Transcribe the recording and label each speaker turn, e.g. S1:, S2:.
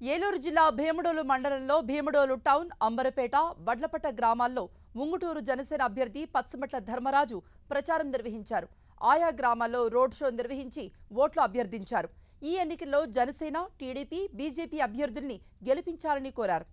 S1: ఏలూరు జిల్లా భీమడోలు మండలంలో భీమడోలు టౌన్, అంబరపేట, వడ్లపట్ట గ్రామాల్లో ఉంగుటూరు జనసేన అభ్యర్థి పచ్చమట్ల ధర్మరాజు ప్రచారం నిర్వహించారు. ఆయా గ్రామాల్లో రోడ్ షో నిర్వహించి ఓట్లు అభ్యర్థించారు. ఈ ఎన్నికల్లో జనసేన, టీడీపీ, బీజేపీ అభ్యర్థుల్ని గెలిపించాలని కోరారు.